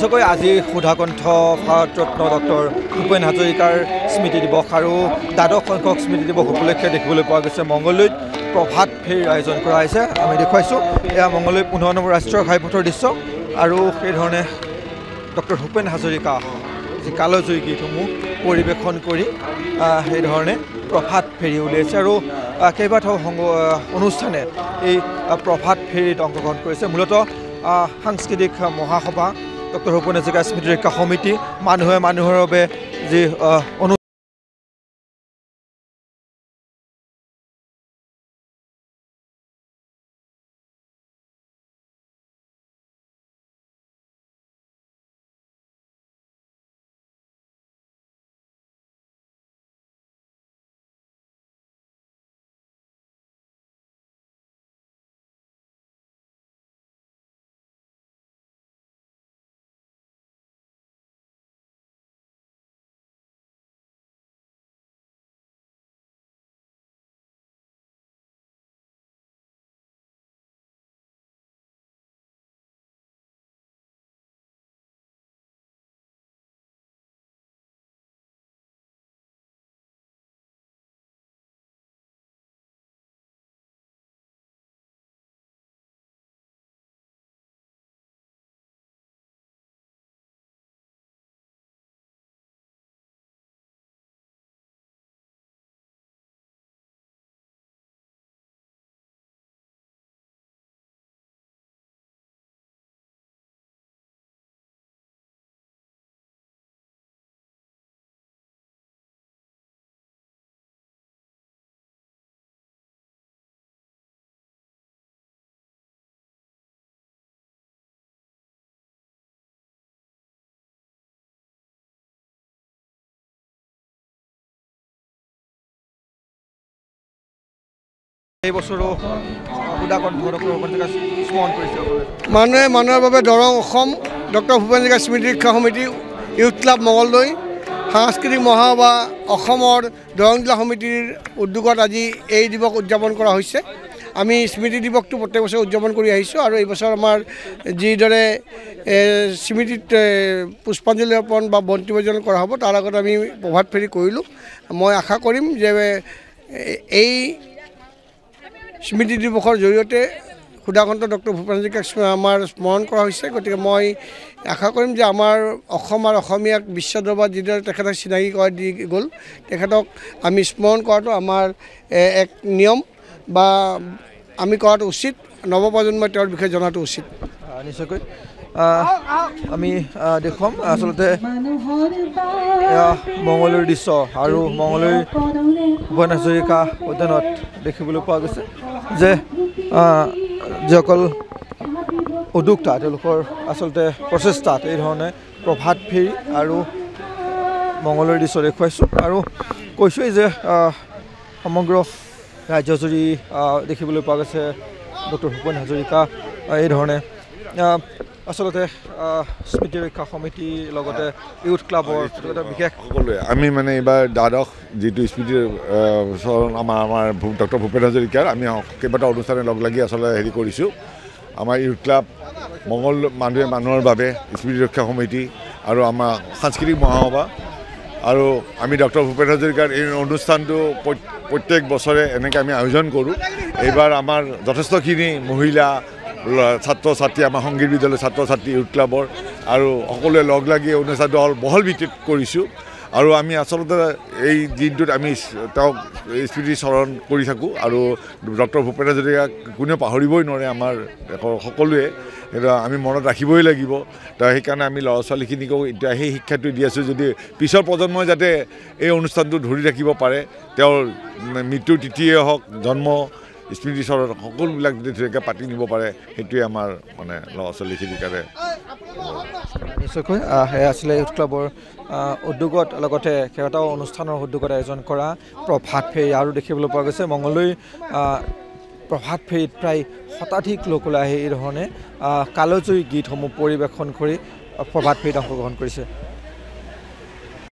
নিশ্চয়কৈ আজি সুধাকণ্ঠ ভাৰতৰত্ন ডক্টৰ ভূপেন হাজৰিকাৰ স্মৃতি দিৱস আৰু দ্বাদশ সংখ্যক স্মৃতি দিৱস উপলক্ষে দেখিবলৈ পোৱা গৈছে মঙলদৈত প্ৰভাত ফেৰীৰ আয়োজন কৰা হৈছে। আমি দেখুৱাইছোঁ এয়া মঙলদৈ 15 নম্বৰ ৰাষ্ট্ৰীয় ঘাইপথৰ দৃশ্য আৰু সেইধৰণে ডক্টৰ ভূপেন হাজৰিকা যি কালজয়ী গীতসমূহ পৰিৱেশন কৰি সেইধৰণে প্ৰভাত ফেৰী উলিয়াইছে আৰু কেইবাটাও অনুষ্ঠানে এই প্ৰভাত ফেৰীত অংশগ্ৰহণ কৰিছে। মূলতঃ সাংস্কৃতিক মহাসভা, ডক্টৰ ভূপেন হাজৰিকা স্মৃতি ৰক্ষা সমিতি, মানুহে মানুহৰ বাবে যি এই বছৰো স্মৰণ কৰিছে। মানুহে মানুহৰ বাবে দৰং অসম ডক্টৰ ভূপেন হাজৰিকা স্মৃতি ৰক্ষা সমিতি ইউথ ক্লাব মঙলদৈ সাংস্কৃতিক মহাসভা অসমৰ দৰং জিলা সমিতিৰ উদ্যোগত আজি এই দিৱস উদযাপন কৰা হৈছে। আমি স্মৃতি দিৱসটো প্ৰত্যেক বছৰ উদযাপন কৰি আহিছোঁ আৰু এই বছৰ আমাৰ যিদৰে স্মৃতিত পুষ্পাঞ্জলি অৰ্পণ বা বন্তি প্ৰজ্বলন কৰা হ'ব তাৰ আগত আমি প্ৰভাত ফেৰী কৰিলোঁ। মই আশা কৰিম যে এই স্মৃতি দিৱসৰ জৰিয়তে সুধাকণ্ঠ ডক্টৰ ভূপেন হাজৰিকাক আমাৰ স্মৰণ কৰা হৈছে। গতিকে মই আশা কৰিম যে আমাৰ অসম আৰু অসমীয়াক বিশ্ব দৰবাৰত যিদৰে তেখেতক চিনাকি কৰা দি গ'ল, তেখেতক আমি স্মৰণ কৰাটো আমাৰ এক নিয়ম বা আমি কৰাটো উচিত, নৱপ্ৰজন্মই তেওঁৰ বিষয়ে জনাটো উচিত। নিশ্চয়কৈ আমি দেখুৱাম আচলতে মঙলদৈৰ দৃশ্য আৰু মঙলদৈ ভূপেন হাজৰিকা উদ্যানত দেখিবলৈ পোৱা গৈছে যে যিসকল উদ্যোক্তা তেওঁলোকৰ আচলতে প্ৰচেষ্টাত এই ধৰণে প্ৰভাত ফেৰী আৰু মঙলদৈৰ দৃশ্য দেখুৱাইছোঁ আৰু কৈছোঁৱেই যে সমগ্ৰ ৰাজ্যজুৰি দেখিবলৈ পোৱা গৈছে ডক্টৰ ভূপেন হাজৰিকা এই ধৰণে আচলতে স্মৃতি ৰক্ষা সমিতিৰ লগতে ইউথ ক্লাবৰ বিশেষ সকলোৱে আমি মানে এইবাৰ দ্বাদশ যিটো স্মৃতিৰ আমাৰ ডক্টৰ ভূপেন হাজৰিকাৰ আমি কেইবাটাও অনুষ্ঠানে লগ লাগি আচলতে হেৰি কৰিছোঁ। আমাৰ ইউথ ক্লাব মানুহে মানুহৰ বাবে স্মৃতি ৰক্ষা সমিতি আৰু আমাৰ সাংস্কৃতিক মহাসভা আৰু আমি ডক্টৰ ভূপেন হাজৰিকাৰ এই অনুষ্ঠানটো প্ৰত্যেক বছৰে এনেকৈ আমি আয়োজন কৰোঁ। এইবাৰ আমাৰ যথেষ্টখিনি মহিলা ছাত্ৰ ছাত্ৰী আমাৰ সংগীত বিদ্যালয়ৰ ছাত্ৰ ছাত্ৰী ইউথ ক্লাবৰ আৰু সকলোৱে লগ লাগি অনুষ্ঠানটো বহল ভিত্তিত কৰিছোঁ আৰু আমি আচলতে এই দিনটোত আমি তেওঁক স্মৃতি স্মৰণ কৰি থাকোঁ আৰু ডক্টৰ ভূপেন হাজৰিকাক কোনেও পাহৰিবই নোৱাৰে আমাৰ সকলোৱে, আমি মনত ৰাখিবই লাগিব। তো সেইকাৰণে আমি ল'ৰা ছোৱালীখিনিকো এতিয়া সেই শিক্ষাটো দি আছোঁ যদি পিছৰ প্ৰজন্মই যাতে এই অনুষ্ঠানটো ধৰি ৰাখিব পাৰে, তেওঁৰ মৃত্যুৰ তিথিয়ে হওক জন্ম স্মৃতি স্মৰণ সকলোবিলাক যদি ধুনীয়াকৈ পাতি নিব পাৰে সেইটোৱে আমাৰ মানে ল'ৰা ছোৱালীখিনিৰ কাৰণে। নিশ্চয়কৈ সেয়া আছিলে ইউথ ক্লাবৰ উদ্যোগত লগতে কেইবাটাও অনুষ্ঠানৰ উদ্যোগত আয়োজন কৰা প্ৰভাত ফেৰী আৰু দেখিবলৈ পোৱা গৈছে মঙলদৈ প্ৰভাত ফেৰীত প্ৰায় শতাধিক লোক ওলাই আহি এই ধৰণে কালজয়ী গীতসমূহ পৰিৱেশন কৰি প্ৰভাত ফেৰীত অংশগ্ৰহণ কৰিছে।